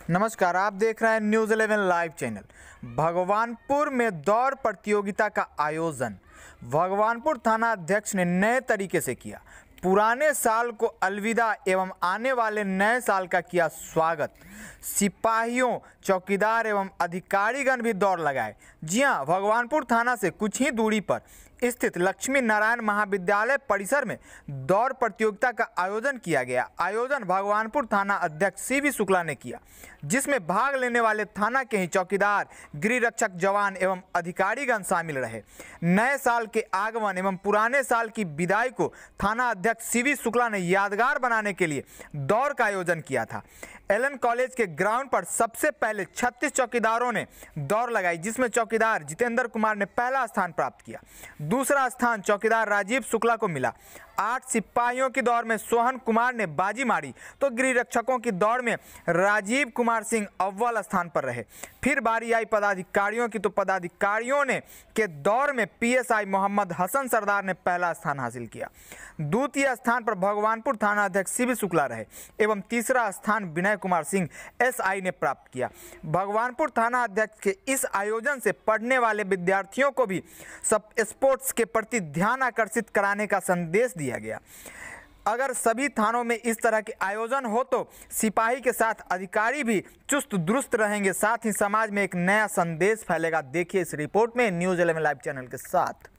नमस्कार, आप देख रहे हैं न्यूज़ 11 लाइव चैनल। भगवानपुर में दौड़ प्रतियोगिता का आयोजन भगवानपुर थाना अध्यक्ष ने नए तरीके से किया। पुराने साल को अलविदा एवं आने वाले नए साल का किया स्वागत। सिपाहियों, चौकीदार एवं अधिकारीगण भी दौड़ लगाए। जी हां, भगवानपुर थाना से कुछ ही दूरी पर स्थित लक्ष्मी नारायण महाविद्यालय परिसर में दौड़ प्रतियोगिता का आयोजन किया गया। आयोजन भगवानपुर थाना अध्यक्ष सीवी शुक्ला ने किया, जिसमें भाग लेने वाले थाना के ही चौकीदार, गृह रक्षक जवान एवं अधिकारीगण शामिल रहे। नए साल के आगमन एवं पुराने साल की विदाई को थाना अध्यक्ष सीवी शुक्ला ने यादगार बनाने के लिए दौड़ का आयोजन किया था। एलन कॉलेज के ग्राउंड पर सबसे पहले 36 चौकीदारों ने दौड़ लगाई, जिसमें चौकीदार जितेंद्र कुमार ने पहला स्थान प्राप्त किया। दूसरा स्थान चौकीदार राजीव शुक्ला को मिला। 8 सिपाहियों की दौड़ में सोहन कुमार ने बाजी मारी, तो गृह रक्षकों की दौड़ में राजीव कुमार सिंह अव्वल स्थान पर रहे। फिर बारी आई पदाधिकारियों की, तो पदाधिकारियों ने के दौर में पीएसआई मोहम्मद हसन सरदार ने पहला स्थान हासिल किया। द्वितीय स्थान पर भगवानपुर थाना अध्यक्ष सीवी शुक्ला रहे एवं तीसरा स्थान विनय कुमार सिंह एसआई ने प्राप्त किया। भगवानपुर थाना अध्यक्ष के इस आयोजन से पढ़ने वाले विद्यार्थियों को भी सब स्पोर्ट्स के प्रति ध्यान आकर्षित कराने का संदेश दिया गया। अगर सभी थानों में इस तरह के आयोजन हो तो सिपाही के साथ अधिकारी भी चुस्त दुरुस्त रहेंगे, साथ ही समाज में एक नया संदेश फैलेगा। देखिए इस रिपोर्ट में न्यूज़ 11 लाइव चैनल के साथ।